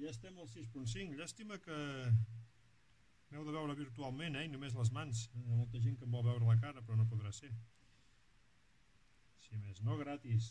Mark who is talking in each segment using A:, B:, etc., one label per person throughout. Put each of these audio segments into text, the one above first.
A: Ja estem al 6.5. Llàstima que m'heu de veure virtualment, i només les mans. Hi ha molta gent que em vol veure la cara, però no podrà ser. Si més no, gratis.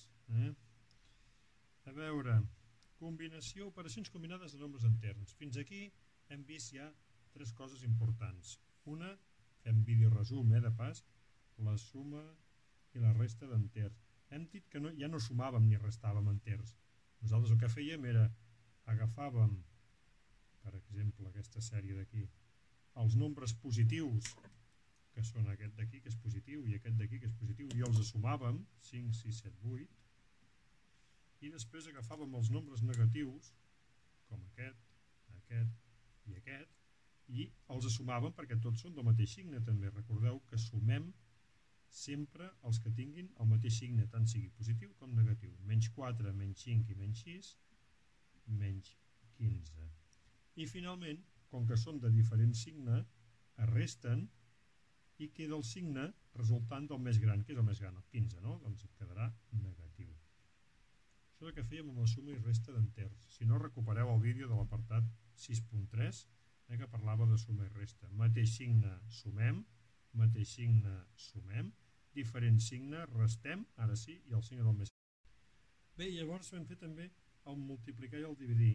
A: A veure, combinació, operacions combinades de nombres enters. Fins aquí hem vist ja 3 coses importants. Una, fem vídeo resum, de pas, la suma i la resta d'enters. Hem dit que ja no sumàvem ni restàvem enters. Nosaltres el que fèiem era agafàvem, per exemple, aquesta sèrie d'aquí, els nombres positius, que són aquest d'aquí, que és positiu, i aquest d'aquí, que és positiu, i els sumàvem, 5, 6, 7, 8, i després agafàvem els nombres negatius, com aquest i aquest, i els sumàvem perquè tots són del mateix signe, també. Recordeu que sumem sempre els que tinguin el mateix signe, tant sigui positiu com negatiu. Menys 4, menys 5 i menys 6, menys 15. I finalment, com que són de diferent signe, es resten i queda el signe resultant del més gran. Què és el més gran? El 15, no? Doncs et quedarà negatiu. Això és el que fèiem amb la suma i resta d'enters. Si no, recupereu el vídeo de l'apartat 6.3, que parlava de suma i resta. Mateix signe, sumem. Mateix signe, sumem. Diferent signe, restem, ara sí, i el signe del més gran. Bé, llavors vam fer també el multiplicar i el dividir.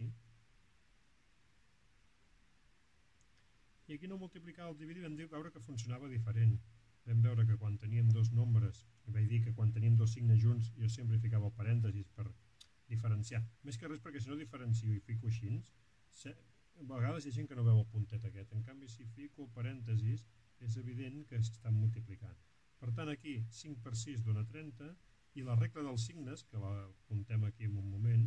A: I aquí no multiplicar el dividir vam veure que funcionava diferent. Vam veure que quan teníem dos nombres, i vaig dir que quan teníem dos signes junts jo sempre ficava el parèntesis per diferenciar. Més que res perquè si no diferencio i fico així, a vegades hi ha gent que no veu el puntet aquest. En canvi, si fico el parèntesis, és evident que s'estan multiplicant. Per tant, aquí 5 per 6 dona 30, i la regla dels signes, que la apuntem aquí en un moment,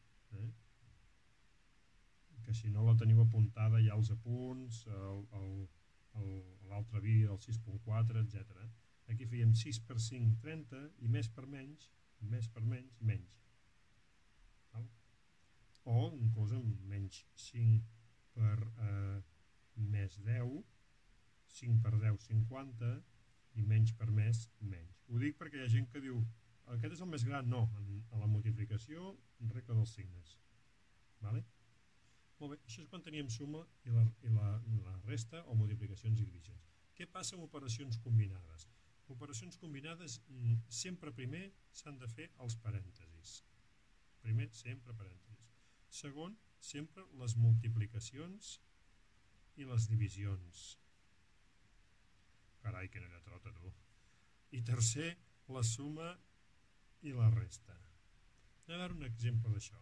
A: que si no la teniu apuntada ja als apunts, l'altre vídeo del 6.4, etc. Aquí fèiem 6 per 5, 30, i més per menys, menys. O inclús amb menys 5 per més 10, 5 per 10, 50, i menys per més, menys. Ho dic perquè hi ha gent que diu aquest és el més gran. No, en la multiplicació, regla dels signes. Molt bé, això és quan teníem suma i la resta o multiplicacions i divisions. Què passa amb operacions combinades? Operacions combinades, sempre primer s'han de fer els parèntesis. Primer, sempre parèntesis. Segon, sempre les multiplicacions i les divisions. Carai, que no era trota, tu. I tercer, la suma i la resta. Anem a veure un exemple d'això.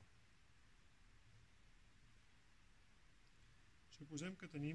A: Suposem que tenim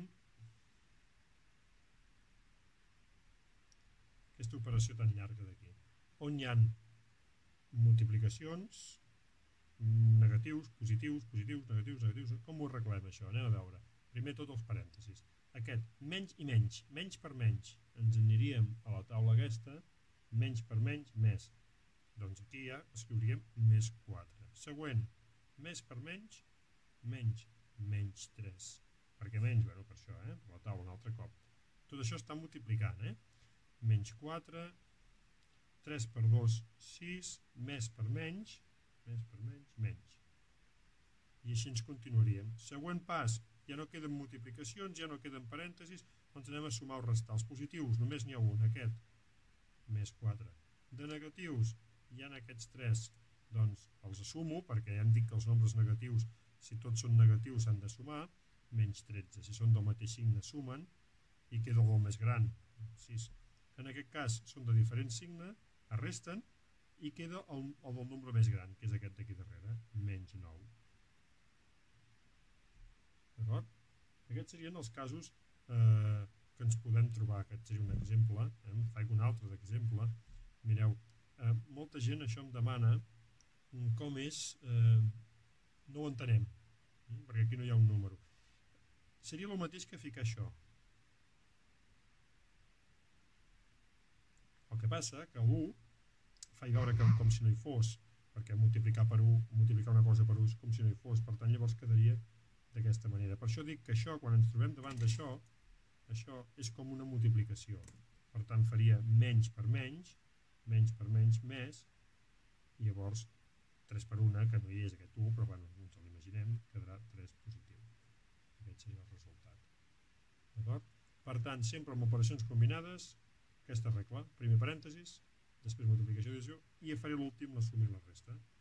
A: aquesta operació tan llarga d'aquí, on hi ha multiplicacions, negatius, positius, negatius. Com ho arreglem això? Anem a veure. Primer tot els parèntesis. Aquest, menys i menys, menys per menys. Ens aniríem a la taula aquesta, menys per menys, més. Doncs aquí ja escriuríem més 4. Següent, més per menys, menys 3. Per què menys? Bé, per això, per la taula un altre cop. Tot això està multiplicant, Menys 4, 3 per 2, 6, més per menys, menys. I així ens continuaríem. Següent pas, ja no queden multiplicacions, ja no queden parèntesis, doncs anem a sumar o restar. Els positius, només n'hi ha un, aquest, més 4. De negatius, hi ha aquests 3, doncs els sumo, perquè ja hem dit que els nombres negatius, si tots són negatius, s'han de sumar, menys 13. Si són del mateix signe, sumen, i queda el més gran, 6. En aquest cas, són de diferent signe, es resten, i queda el del nombre més gran, que és aquest d'aquí darrere, menys 9. D'acord? Aquests serien els casos que ens podem trobar. Aquest seria un exemple. Faig un altre d'exemple. Mireu, molta gent això em demana com és, no ho entenem, perquè aquí no hi ha un número. Seria el mateix que ficar això. El que passa que 1 faig veure com si no hi fos, perquè multiplicar una cosa per 1 és com si no hi fos, per tant llavors quedaria d'aquesta manera. Per això dic que això, quan ens trobem davant d'això, això és com una multiplicació. Per tant faria menys per menys, més, i llavors 3 per 1, que no hi és aquest 1, però bueno, ens l'imaginem, quedarà 3 positiu. Per tant, sempre amb operacions combinades, aquesta regla, primer parèntesis, després multiplicació i divisió, i faré l'últim la suma i la resta.